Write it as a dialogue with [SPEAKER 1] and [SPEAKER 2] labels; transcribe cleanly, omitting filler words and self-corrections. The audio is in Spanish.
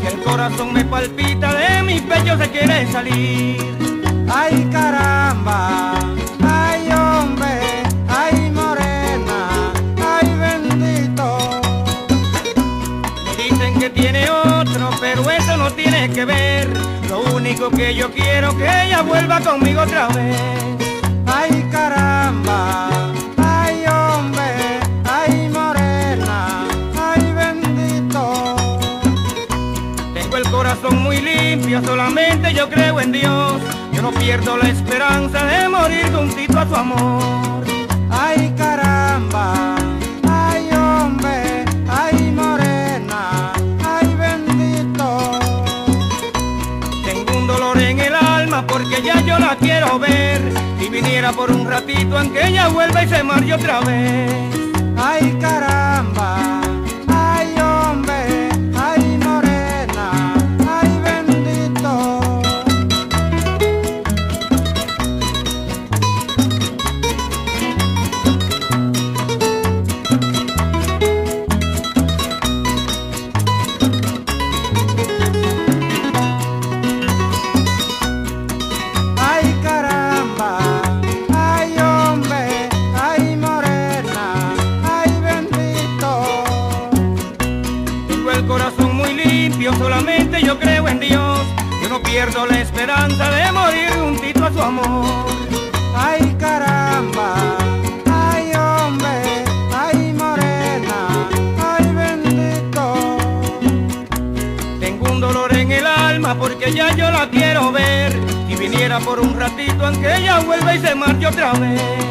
[SPEAKER 1] que el corazón me palpita, de mi pecho se quiere salir.
[SPEAKER 2] Ay caramba, ay hombre, ay morena, ay bendito.
[SPEAKER 1] Me dicen que tiene otro, pero eso no tiene que ver. Lo único que yo quiero que ella vuelva conmigo otra vez.
[SPEAKER 2] Ay caramba, ay hombre, ay morena, ay bendito.
[SPEAKER 1] Tengo el corazón muy limpio, solamente yo creo en Dios. Yo no pierdo la esperanza de morir juntito a su amor.
[SPEAKER 2] Ay caramba, ay hombre, ay morena, ay bendito.
[SPEAKER 1] Tengo un dolor en el alma porque ya yo la quiero ver. Si viniera por un ratito aunque ella vuelva y se marche otra vez.
[SPEAKER 2] Ay caramba, ay hombre, ay morena, ay bendito. Ay caramba, ay hombre, ay morena, ay bendito.
[SPEAKER 1] Tengo el corazón muy limpio, solamente yo creo en Dios. Yo no pierdo la esperanza de morir juntito a su amor.
[SPEAKER 2] Ay caramba, ay hombre, ay morena, ay bendito.
[SPEAKER 1] Tengo un dolor en el alma porque ya yo la quiero ver. Si viniera por un ratito aunque ella vuelva y se marche otra vez.